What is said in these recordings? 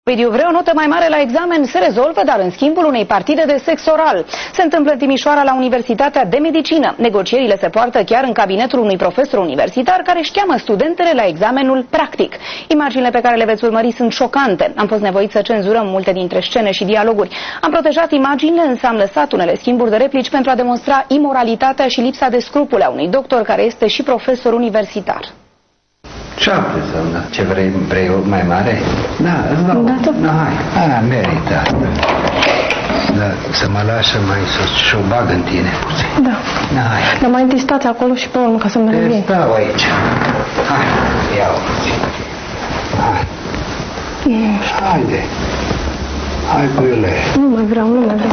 Ovidiu vrea o notă mai mare la examen, se rezolvă, dar în schimbul unei partide de sex oral. Se întâmplă în Timișoara la Universitatea de Medicină. Negocierile se poartă chiar în cabinetul unui profesor universitar care își cheamă studentele la examenul practic. Imaginile pe care le veți urmări sunt șocante. Am fost nevoit să cenzurăm multe dintre scene și dialoguri. Am protejat imaginile, însă am lăsat unele schimburi de replici pentru a demonstra imoralitatea și lipsa de scrupule a unui doctor care este și profesor universitar. Ce vrei mai mare? Da, hai, merită. Da, să mă lasă mai sus și o bag în tine puțin. Da. Hai. Dar mai întâi stați acolo și pe urmă ca să-mi revin. Stau aici. Hai, ia-o puțin. Hai. Haide. Hai cu ele. Nu mai vreau.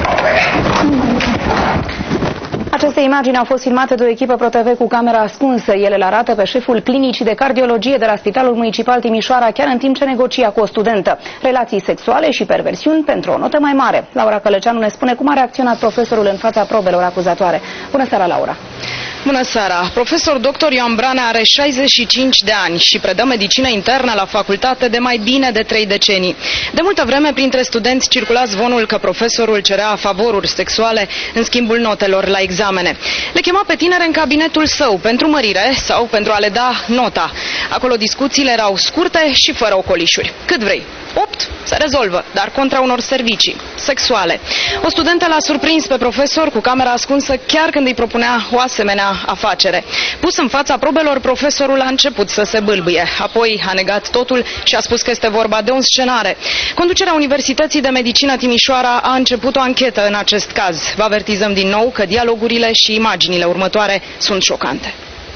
Aceste imagini au fost filmate de o echipă ProTV cu camera ascunsă. Ele îl arată pe șeful clinicii de cardiologie de la Spitalul Municipal Timișoara, chiar în timp ce negocia cu o studentă. Relații sexuale și perversiuni pentru o notă mai mare. Laura Călăceanu ne spune cum a reacționat profesorul în fața probelor acuzatoare. Bună seara, Laura! Bună seara! Profesor dr. Ioan Branea are 65 de ani și predă medicină internă la facultate de mai bine de 3 decenii. De multă vreme, printre studenți circula zvonul că profesorul cerea favoruri sexuale în schimbul notelor la examene. Le chema pe tinere în cabinetul său pentru mărire sau pentru a le da nota. Acolo discuțiile erau scurte și fără ocolișuri. Cât vrei. 8 se rezolvă, dar contra unor servicii sexuale. O studentă l-a surprins pe profesor cu camera ascunsă chiar când îi propunea o asemenea afacere. Pus în fața probelor, profesorul a început să se bâlbâie. Apoi a negat totul și a spus că este vorba de un scenare. Conducerea Universității de Medicină Timișoara a început o anchetă în acest caz. Vă avertizăm din nou că dialogurile și imaginile următoare sunt șocante.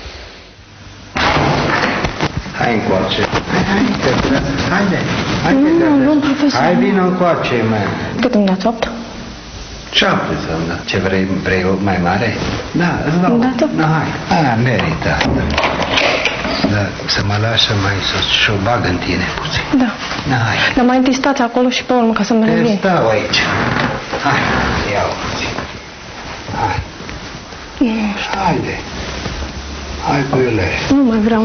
Hai încoace. Haide. Nu, profesor. Hai, vină încoace, mă. Cât îmi dați? 8? 7, da. Ce vrei mai mare? Da, îți dau. Da, hai, merită. Da, să mă lasă mai sus și o bag în tine puțin. Da. Hai. Dar mai întâi stați acolo și pe urmă ca să-mi revin. Stau aici. Hai, ia-o puțin. Hai. Haide. Hai cu ele. Nu mai vreau.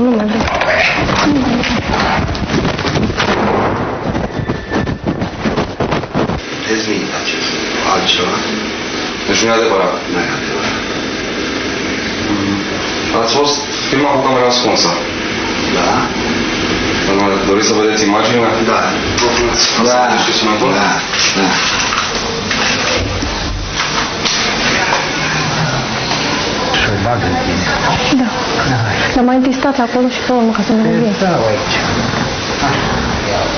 Dezmit acest altceva. Deci nu e adevărat. Nu e adevărat. Ați fost filmat cu camera ascunsă. Da. Doriți să vedeți imaginile? Da. Da. Și o bag în tine. Da. Dar mai întâi stați acolo și pe urmă ca să-mi revin. Stau aici. Hai, ia-o.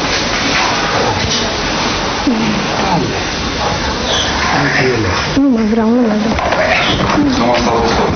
Hai cu ele. Nu mai vreau. Am asta a fost tot.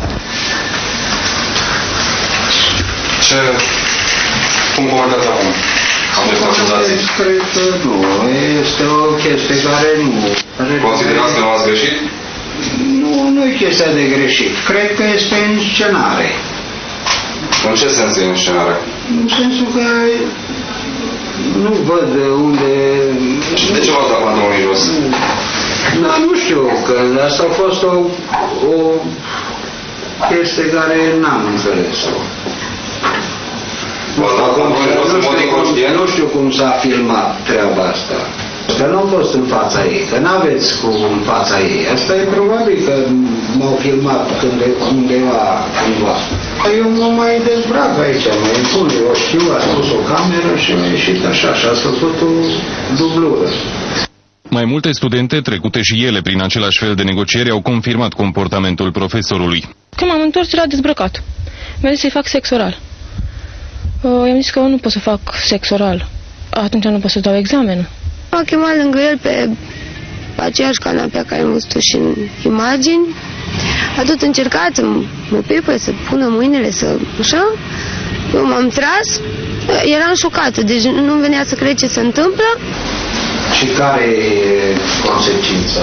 Cum comentați acum? Aceste acuzații? Cred că nu. Este o chestie care nu... Considerați că nu ați greșit? Nu e chestia de greșit. Cred că este înscenare. În ce sens e înscenare? În sensul că nu văd unde... De ce v-ați dat pantalonii jos? Da, nu știu, că asta a fost o chestie care n-am înțeles-o. V-ați dat pantalonii jos în mod inconștient? Nu știu cum s-a filmat treaba asta. Că nu a fost în fața ei, că n-aveți cum în fața ei. Asta e probabil că m-au filmat undeva cândva. Eu mă mai dezbrac aici, mai pun, eu știu, a spus o cameră și a ieșit așa și a făcut o dublură. Mai multe studente, trecute și ele prin același fel de negocieri, au confirmat comportamentul profesorului. Când m-am întors, era dezbrăcat. Mi-a zis să-i fac sex oral. I-am zis că nu pot să fac sex oral. Atunci nu pot să dau examenul. M-a chemat lângă el pe aceeași canapea care am văzut și în imagini. A tot încercat să mă pipă, să pună mâinile, să... așa. Eu m-am tras. Eram șocată, deci nu-mi venea să cred ce se întâmplă. Și care e consecința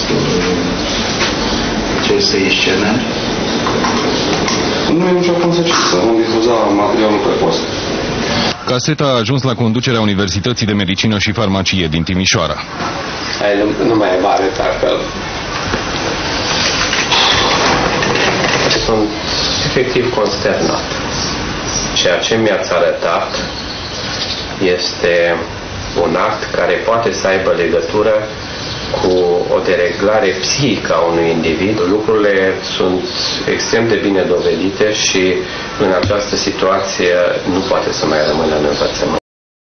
acestei scenări? Nu e nicio consecință. Vom difuza materialul pe post. Caseta a ajuns la conducerea Universității de Medicină și Farmacie din Timișoara. Nu mai va arăta altfel. Sunt efectiv consternat. Ceea ce mi-ați arătat este un act care poate să aibă legătură cu o dereglare psihică a unui individ. Lucrurile sunt extrem de bine dovedite și în această situație nu poate să mai rămână în învățământ.